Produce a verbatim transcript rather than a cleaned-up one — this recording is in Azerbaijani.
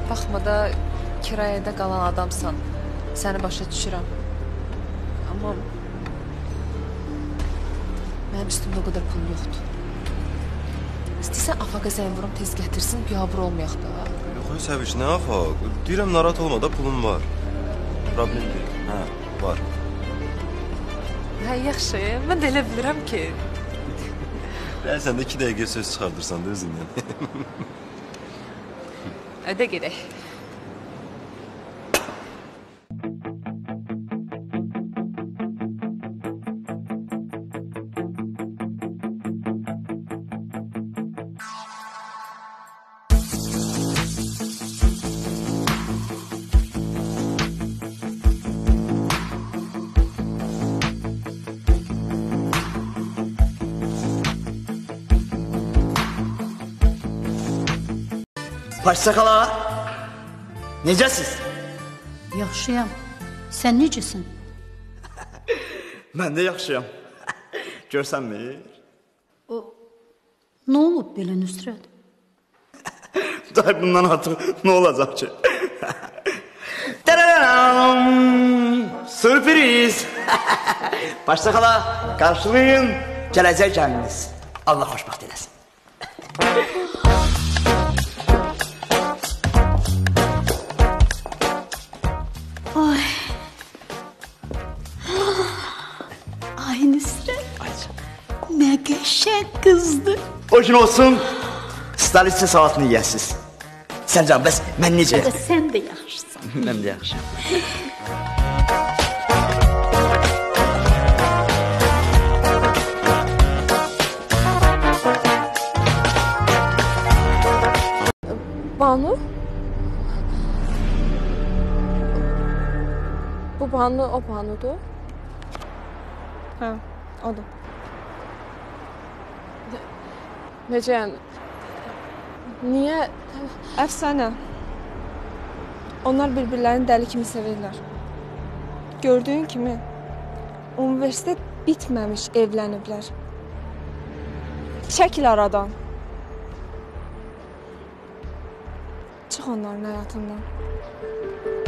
Baxma da kirayədə qalan adamsan. Səni başa düşürəm. Amma mənim üstümdə o qədər pul yoxdur. İstəyirsən Afaqa zəng vurum tez gətirsin, biabır olmayaq da. Yox, Səviş, nə Afaq? Deyirəm, narahat olma da, pulum var. Problem deyil. Hə, var. Hə, yaxşı. Mən də elə bilirəm ki... Sən də iki dəqiqə söz çıxardırsan da özündən. Ödə gedək. Paşsakala, necəsiz? Yaxşıyam. Sən necəsin? Mən də yaxşıyam. Görsənmi? O, nə olub belə Nüsrət? Day bundan artıq nə olacaq ki? Tararam! Sürpriz! Paşsakala, qarşılayın gələcək gəliniz. Allah xoşbaxt eləsin. Ay. Ay Nüsrət. Nə qəşəng qızdır. O gün olsun, stalitsə salatını yiyəsiz. Sən can, bəs mən necə? Sən də yaxşısan. Mən də yaxşıyam. Banu? Bu Banu o Banudur? Hə, odur. Necə yəni? Niyə? Əfsanə. Onlar bir-birlərini dəli kimi sevirlər. Gördüyün kimi, universitet bitməmiş evləniblər. Çəkil aradan. Çıx onların həyatından.